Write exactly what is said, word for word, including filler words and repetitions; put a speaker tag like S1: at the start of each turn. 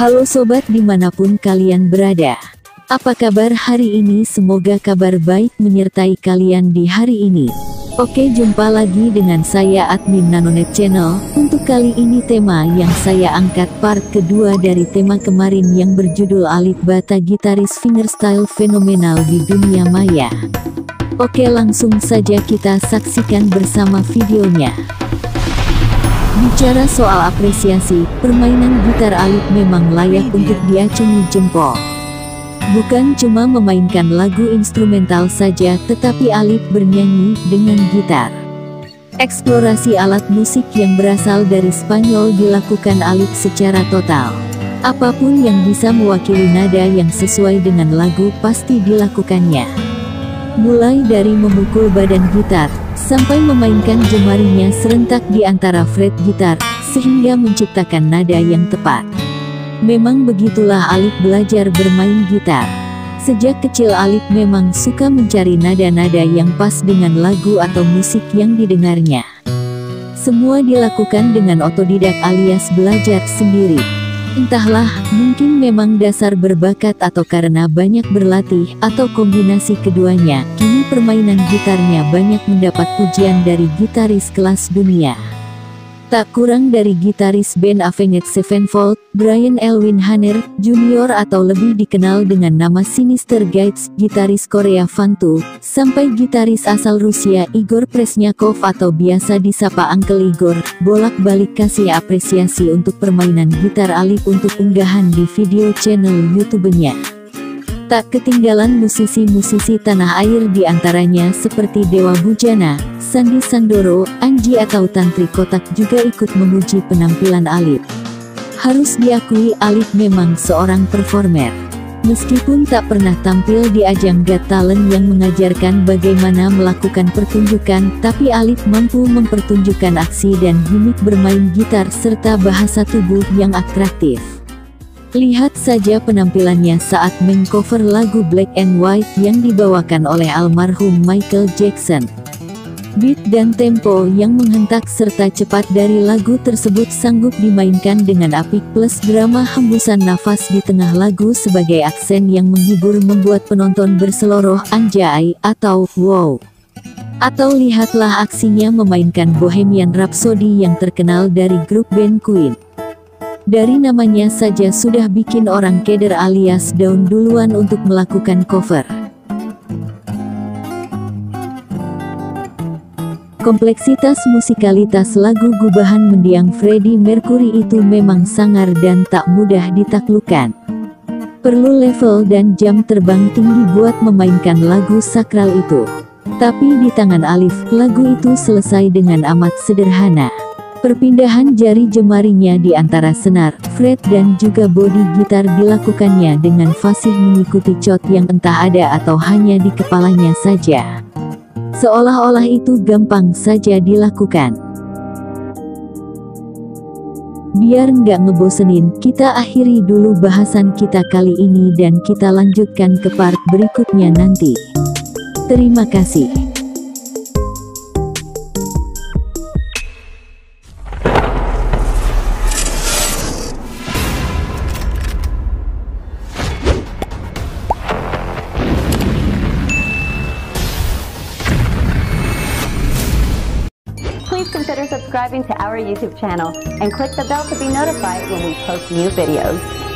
S1: Halo sobat dimanapun kalian berada. Apa kabar hari ini? Semoga kabar baik menyertai kalian di hari ini. Oke, jumpa lagi dengan saya admin Nanonet Channel. Untuk kali ini tema yang saya angkat part kedua dari tema kemarin yang berjudul Alip Ba Ta, gitaris fingerstyle fenomenal di dunia maya. Oke, langsung saja kita saksikan bersama videonya. Bicara soal apresiasi, permainan gitar Alip memang layak untuk diacungi jempol. Bukan cuma memainkan lagu instrumental saja, tetapi Alip bernyanyi dengan gitar. Eksplorasi alat musik yang berasal dari Spanyol dilakukan Alip secara total. Apapun yang bisa mewakili nada yang sesuai dengan lagu pasti dilakukannya. Mulai dari memukul badan gitar, sampai memainkan jemarinya serentak di antara fret gitar, sehingga menciptakan nada yang tepat. Memang begitulah Alip belajar bermain gitar. Sejak kecil Alip memang suka mencari nada-nada yang pas dengan lagu atau musik yang didengarnya. Semua dilakukan dengan otodidak alias belajar sendiri. Entahlah, mungkin memang dasar berbakat atau karena banyak berlatih, atau kombinasi keduanya, kini permainan gitarnya banyak mendapat pujian dari gitaris kelas dunia. Tak kurang dari gitaris band Avenged Sevenfold, Brian Elwin Hanner Junior atau lebih dikenal dengan nama Sinister Gates, gitaris Korea Vantu, sampai gitaris asal Rusia Igor Presnyakov atau biasa disapa Uncle Igor, bolak-balik kasih apresiasi untuk permainan gitar Alip untuk unggahan di video channel YouTube-nya. Tak ketinggalan musisi-musisi tanah air diantaranya seperti Dewa Bujana, Sandi Sandoro, Anji atau Tantri Kotak juga ikut memuji penampilan Alip. Harus diakui Alip memang seorang performer. Meskipun tak pernah tampil di ajang Got Talent yang mengajarkan bagaimana melakukan pertunjukan, tapi Alip mampu mempertunjukkan aksi dan gimik bermain gitar serta bahasa tubuh yang atraktif. Lihat saja penampilannya saat mengcover lagu Black and White yang dibawakan oleh almarhum Michael Jackson. Beat dan tempo yang menghentak serta cepat dari lagu tersebut sanggup dimainkan dengan apik, plus drama hembusan nafas di tengah lagu sebagai aksen yang menghibur membuat penonton berseloroh anjay atau wow. Atau lihatlah aksinya memainkan Bohemian Rhapsody yang terkenal dari grup band Queen. Dari namanya saja sudah bikin orang keder alias down duluan untuk melakukan cover. Kompleksitas musikalitas lagu gubahan mendiang Freddie Mercury itu memang sangar dan tak mudah ditaklukkan. Perlu level dan jam terbang tinggi buat memainkan lagu sakral itu. Tapi di tangan Alip, lagu itu selesai dengan amat sederhana. Perpindahan jari jemarinya di antara senar, fret dan juga bodi gitar dilakukannya dengan fasih mengikuti chord yang entah ada atau hanya di kepalanya saja. Seolah-olah itu gampang saja dilakukan. Biar nggak ngebosenin, kita akhiri dulu bahasan kita kali ini dan kita lanjutkan ke part berikutnya nanti. Terima kasih.
S2: Please consider subscribing to our YouTube channel and click the bell to be notified when we post new videos.